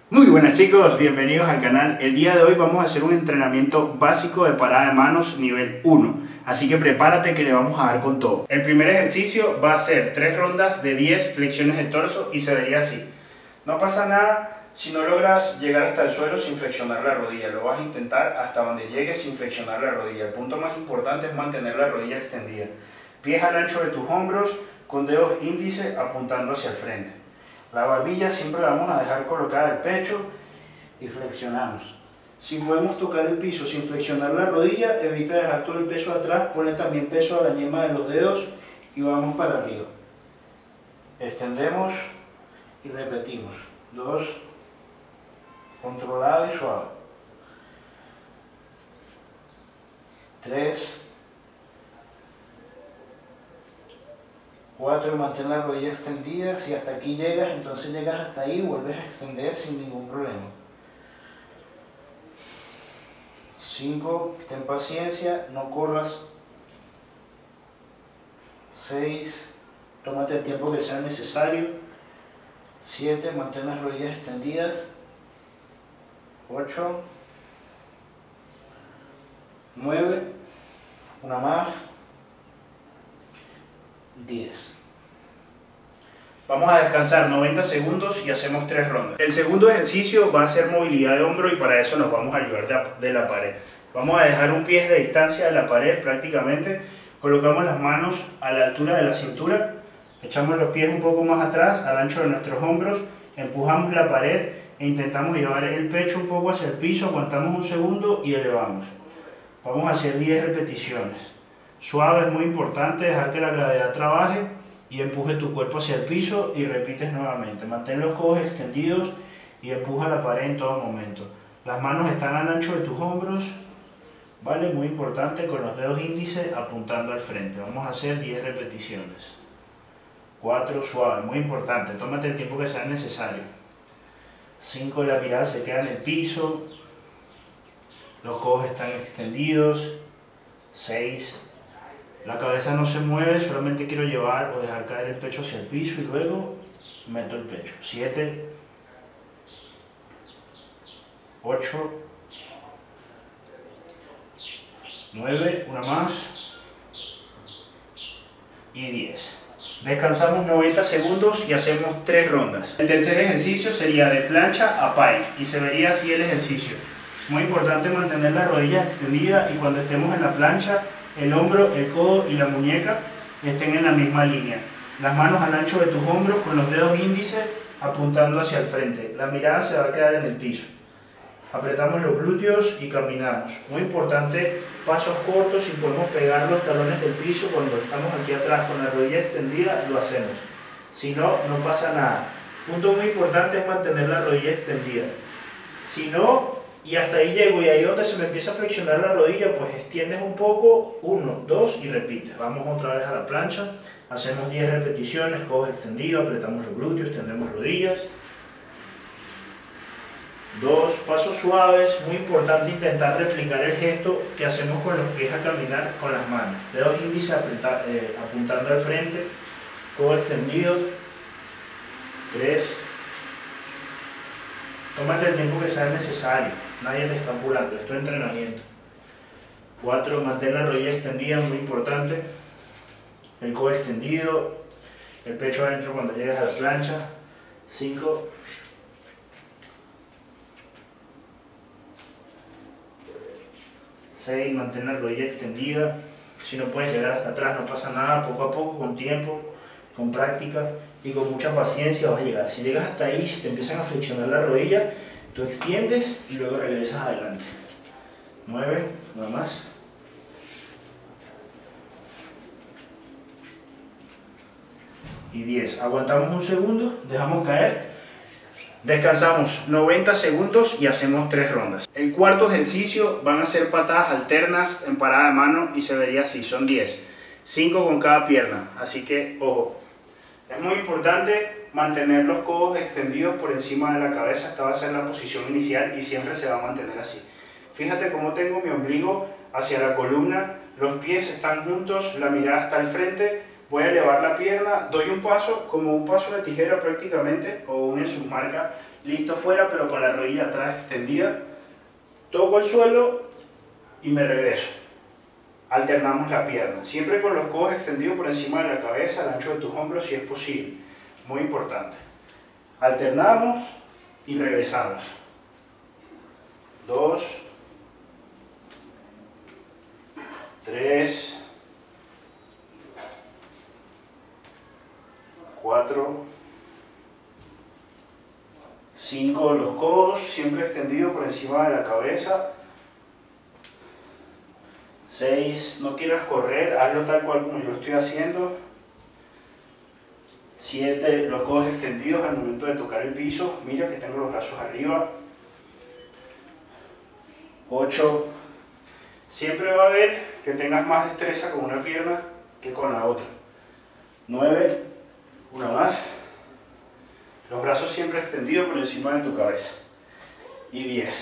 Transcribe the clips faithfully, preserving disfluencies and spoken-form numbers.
Muy buenas chicos, bienvenidos al canal. El día de hoy vamos a hacer un entrenamiento básico de parada de manos nivel uno. Así que prepárate que le vamos a dar con todo. El primer ejercicio va a ser tres rondas de diez flexiones de torso y se vería así. No pasa nada si no logras llegar hasta el suelo sin flexionar la rodilla. Lo vas a intentar hasta donde llegues sin flexionar la rodilla. El punto más importante es mantener la rodilla extendida. Pies al ancho de tus hombros con dedos índice apuntando hacia el frente. La barbilla siempre la vamos a dejar colocada al pecho y flexionamos. Si podemos tocar el piso sin flexionar la rodilla, evita dejar todo el peso atrás, ponle también peso a la yema de los dedos y vamos para arriba. Extendemos y repetimos. Dos, controlado y suave. Tres, cuatro, mantén la rodilla extendida. Si hasta aquí llegas, entonces llegas hasta ahí, vuelves a extender sin ningún problema. cinco, ten paciencia, no corras. seis, tómate el tiempo que sea necesario. siete, mantén las rodillas extendidas. ocho, nueve, una más. diez. Vamos a descansar noventa segundos y hacemos tres rondas. El segundo ejercicio va a ser movilidad de hombro y para eso nos vamos a ayudar de la pared. Vamos a dejar un pie de distancia de la pared prácticamente. Colocamos las manos a la altura de la cintura. Echamos los pies un poco más atrás, al ancho de nuestros hombros. Empujamos la pared e intentamos llevar el pecho un poco hacia el piso. Aguantamos un segundo y elevamos. Vamos a hacer diez repeticiones. Suave, es muy importante dejar que la gravedad trabaje y empuje tu cuerpo hacia el piso y repites nuevamente. Mantén los codos extendidos y empuja la pared en todo momento. Las manos están al ancho de tus hombros, ¿vale? Muy importante, con los dedos índices apuntando al frente. Vamos a hacer diez repeticiones. cuatro, suave, muy importante, tómate el tiempo que sea necesario. cinco, la mirada se queda en el piso, los codos están extendidos. seis, la cabeza no se mueve, solamente quiero llevar o dejar caer el pecho hacia el piso y luego meto el pecho. siete, ocho, nueve, una más y diez. Descansamos noventa segundos y hacemos tres rondas. El tercer ejercicio sería de plancha a pike y se vería así el ejercicio. Muy importante mantener las rodillas extendidas y cuando estemos en la plancha, el hombro, el codo y la muñeca estén en la misma línea. Las manos al ancho de tus hombros con los dedos índices apuntando hacia el frente. La mirada se va a quedar en el piso. Apretamos los glúteos y caminamos. Muy importante, pasos cortos, si podemos pegar los talones del piso cuando estamos aquí atrás con la rodilla extendida, lo hacemos. Si no, no pasa nada. Punto muy importante es mantener la rodilla extendida. Si no, y hasta ahí llego y ahí donde se me empieza a flexionar la rodilla, pues extiendes un poco, uno, dos y repites. Vamos otra vez a la plancha, hacemos diez repeticiones, codos extendidos, apretamos los glúteos, extendemos rodillas. Dos, pasos suaves, muy importante intentar replicar el gesto que hacemos con los pies a caminar con las manos. Dedos índices apunta, eh, apuntando al frente, codo extendido. Tres, tómate el tiempo que sea necesario, nadie te está apurando, esto es entrenamiento. cuatro, mantén la rodilla extendida, muy importante. El codo extendido, el pecho adentro cuando llegues a la plancha. cinco, seis, mantén la rodilla extendida. Si no puedes llegar hasta atrás, no pasa nada, poco a poco, con tiempo, con práctica y con mucha paciencia vas a llegar. Si llegas hasta ahí, si te empiezan a flexionar la rodilla, tú extiendes y luego regresas adelante. nueve, nada más. Y diez. Aguantamos un segundo, dejamos caer. Descansamos noventa segundos y hacemos tres rondas. El cuarto ejercicio van a ser patadas alternas en parada de mano y se vería así, son diez. cinco con cada pierna, así que ojo. Es muy importante mantener los codos extendidos por encima de la cabeza. Esta va a ser la posición inicial y siempre se va a mantener así. Fíjate cómo tengo mi ombligo hacia la columna, los pies están juntos, la mirada está al frente. Voy a elevar la pierna, doy un paso, como un paso de tijera prácticamente, o un en sus marcas, listo fuera, pero con la rodilla atrás extendida. Toco el suelo y me regreso. Alternamos la pierna, siempre con los codos extendidos por encima de la cabeza, al ancho de tus hombros si es posible. Muy importante. Alternamos y regresamos. Dos, tres, cuatro, cinco, los codos siempre extendidos por encima de la cabeza. seis, no quieras correr, hazlo tal cual como yo lo estoy haciendo. siete, los codos extendidos al momento de tocar el piso, mira que tengo los brazos arriba. ocho, siempre va a haber que tengas más destreza con una pierna que con la otra. nueve, una más, los brazos siempre extendidos por encima de tu cabeza. Y diez,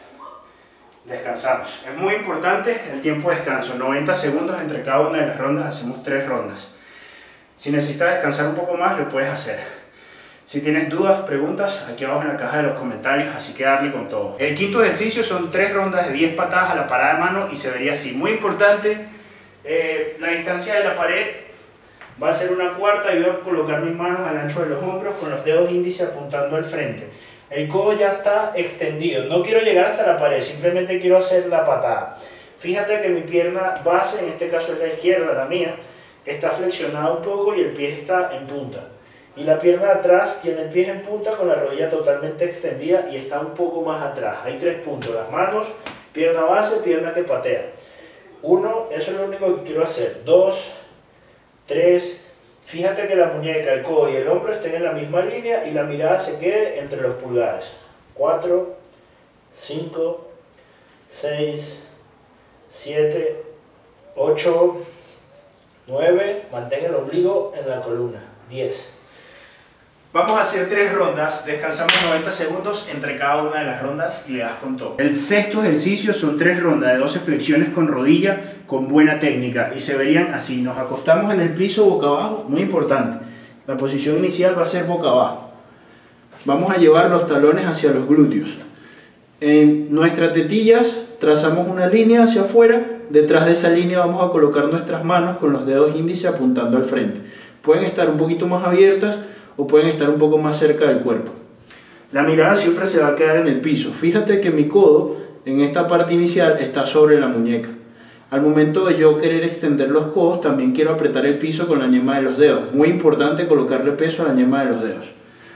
descansamos. Es muy importante el tiempo de descanso, noventa segundos entre cada una de las rondas, hacemos tres rondas. Si necesitas descansar un poco más, lo puedes hacer. Si tienes dudas, preguntas, aquí abajo en la caja de los comentarios, así que darle con todo. El quinto ejercicio son tres rondas de diez patadas a la parada de mano y se vería así. Muy importante, eh, la distancia de la pared va a ser una cuarta y voy a colocar mis manos al ancho de los hombros con los dedos índices apuntando al frente. El codo ya está extendido, no quiero llegar hasta la pared, simplemente quiero hacer la patada. Fíjate que mi pierna base, en este caso es la izquierda, la mía, está flexionada un poco y el pie está en punta. Y la pierna de atrás tiene el pie en punta con la rodilla totalmente extendida y está un poco más atrás. Hay tres puntos, las manos, pierna base, pierna que patea. Uno, eso es lo único que quiero hacer. Dos, tres, fíjate que la muñeca, el codo y el hombro estén en la misma línea y la mirada se quede entre los pulgares. Cuatro, cinco, seis, siete, ocho, nueve, mantén el ombligo en la columna. diez. Vamos a hacer tres rondas, descansamos noventa segundos entre cada una de las rondas y le das con todo. El sexto ejercicio son tres rondas de doce flexiones con rodilla con buena técnica y se verían así. Nos acostamos en el piso boca abajo, muy importante. La posición inicial va a ser boca abajo. Vamos a llevar los talones hacia los glúteos. En nuestras tetillas trazamos una línea hacia afuera. Detrás de esa línea vamos a colocar nuestras manos con los dedos índices apuntando al frente. Pueden estar un poquito más abiertas o pueden estar un poco más cerca del cuerpo. La mirada siempre se va a quedar en el piso. Fíjate que mi codo en esta parte inicial está sobre la muñeca. Al momento de yo querer extender los codos, también quiero apretar el piso con la yema de los dedos. Muy importante colocarle peso a la yema de los dedos.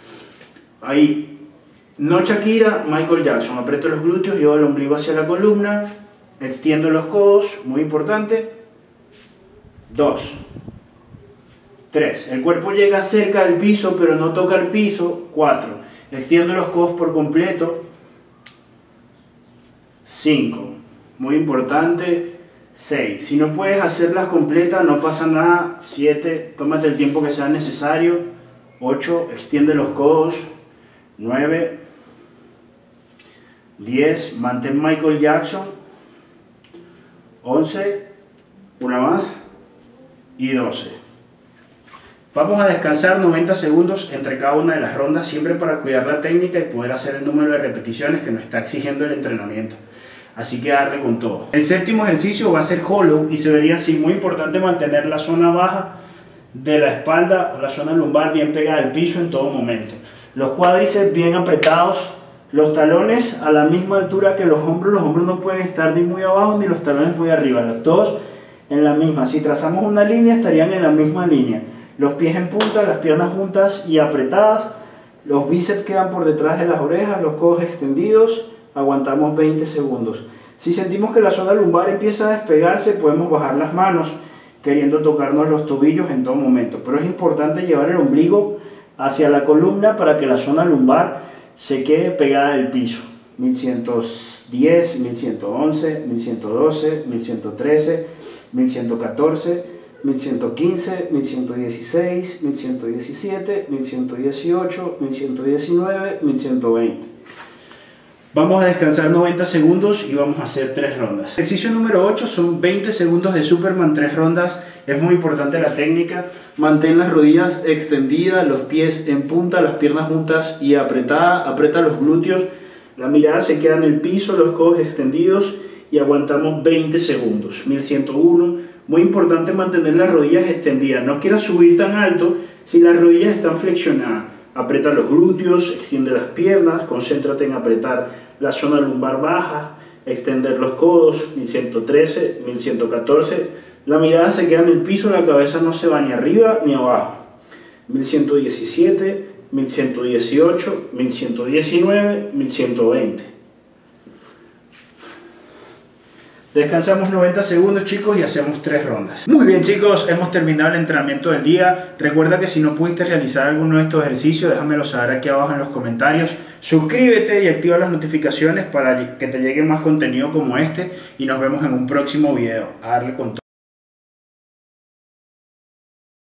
Ahí, no Shakira, Michael Jackson. Aprieto los glúteos, llevo el ombligo hacia la columna, extiendo los codos, muy importante. Dos. tres. El cuerpo llega cerca del piso, pero no toca el piso. cuatro. Extiendo los codos por completo. cinco. Muy importante. seis. Si no puedes hacerlas completas, no pasa nada. siete. Tómate el tiempo que sea necesario. ocho. Extiende los codos. nueve. diez. Mantén Michael Jackson. once. Una más. Y doce. Vamos a descansar noventa segundos entre cada una de las rondas, siempre para cuidar la técnica y poder hacer el número de repeticiones que nos está exigiendo el entrenamiento. Así que darle con todo. El séptimo ejercicio va a ser hollow y se vería así. Muy importante mantener la zona baja de la espalda o la zona lumbar bien pegada al piso en todo momento. Los cuádriceps bien apretados, los talones a la misma altura que los hombros. Los hombros no pueden estar ni muy abajo ni los talones muy arriba. Los dos en la misma. Si trazamos una línea, estarían en la misma línea. Los pies en punta, las piernas juntas y apretadas, los bíceps quedan por detrás de las orejas, los codos extendidos, aguantamos veinte segundos. Si sentimos que la zona lumbar empieza a despegarse, podemos bajar las manos, queriendo tocarnos los tobillos en todo momento. Pero es importante llevar el ombligo hacia la columna para que la zona lumbar se quede pegada al piso. mil ciento diez, mil ciento once, mil ciento doce, mil ciento trece, mil ciento catorce, mil ciento quince, mil ciento dieciséis, mil ciento diecisiete, mil ciento dieciocho, mil ciento diecinueve, mil ciento veinte. Vamos a descansar noventa segundos y vamos a hacer tres rondas. Ejercicio número ocho son veinte segundos de Superman, tres rondas. Es muy importante la técnica. Mantén las rodillas extendidas, los pies en punta, las piernas juntas y apretada. Aprieta los glúteos. La mirada se queda en el piso, los codos extendidos y aguantamos veinte segundos. mil ciento uno. Muy importante mantener las rodillas extendidas. No quieras subir tan alto si las rodillas están flexionadas. Aprieta los glúteos, extiende las piernas, concéntrate en apretar la zona lumbar baja, extender los codos. mil ciento trece, mil ciento catorce. La mirada se queda en el piso, la cabeza no se va ni arriba ni abajo. mil ciento diecisiete, mil ciento dieciocho, mil ciento diecinueve, mil ciento veinte. Descansamos noventa segundos, chicos, y hacemos tres rondas. Muy bien, chicos, hemos terminado el entrenamiento del día. Recuerda que si no pudiste realizar alguno de estos ejercicios, déjamelo saber aquí abajo en los comentarios. Suscríbete y activa las notificaciones para que te llegue más contenido como este y nos vemos en un próximo video. A darle con todo.